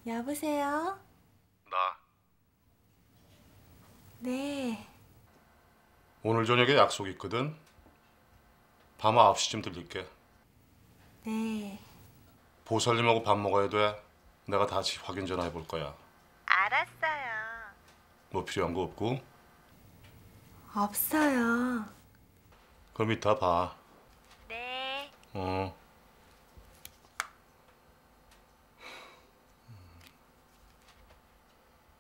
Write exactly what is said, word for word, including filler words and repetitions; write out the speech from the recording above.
여보세요? 나 네. 오늘 저녁에 약속 있거든. 밤 아홉 시쯤 들릴게. 네. 보살님하고 밥 먹어야 돼. 내가 다시 확인 전화해 볼 거야. 알았어요. 뭐 필요한 거 없고? 없어요. 그럼 이따 봐. 네. 어.